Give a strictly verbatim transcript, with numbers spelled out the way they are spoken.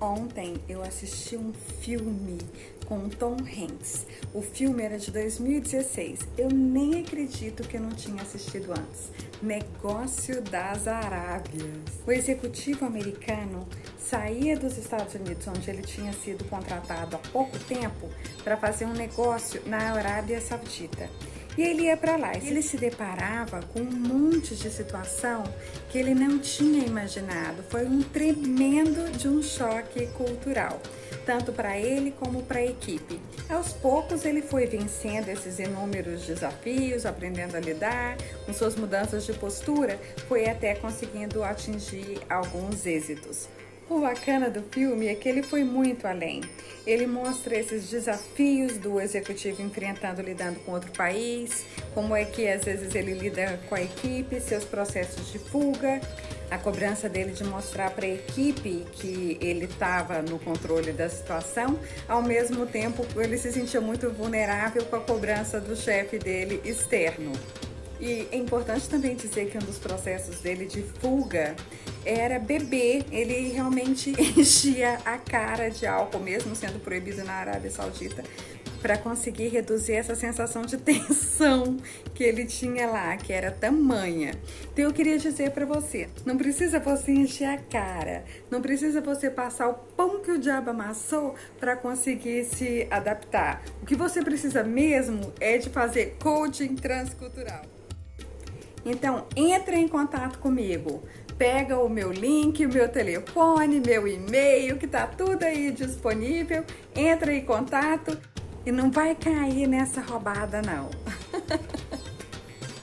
Ontem eu assisti um filme com Tom Hanks. O filme era de dois mil e dezesseis. Eu nem acredito que eu não tinha assistido antes. Negócio das Arábias. O executivo americano saía dos Estados Unidos, onde ele tinha sido contratado há pouco tempo, para fazer um negócio na Arábia Saudita. E ele ia para lá e ele se deparava com um monte de situação que ele não tinha imaginado. Foi um tremendo de um choque cultural, tanto para ele como para a equipe. Aos poucos ele foi vencendo esses inúmeros desafios, aprendendo a lidar com suas mudanças de postura, foi até conseguindo atingir alguns êxitos. O bacana do filme é que ele foi muito além. Ele mostra esses desafios do executivo enfrentando, lidando com outro país, como é que às vezes ele lida com a equipe, seus processos de fuga, a cobrança dele de mostrar para a equipe que ele estava no controle da situação, ao mesmo tempo ele se sentia muito vulnerável com a cobrança do chefe dele externo. E é importante também dizer que um dos processos dele de fuga era beber. Ele realmente enchia a cara de álcool, mesmo sendo proibido na Arábia Saudita, para conseguir reduzir essa sensação de tensão que ele tinha lá, que era tamanha. Então eu queria dizer para você, não precisa você encher a cara, não precisa você passar o pão que o diabo amassou para conseguir se adaptar. O que você precisa mesmo é de fazer coaching transcultural. Então, entra em contato comigo, pega o meu link, o meu telefone, meu e-mail, que tá tudo aí disponível, entra em contato e não vai cair nessa roubada não.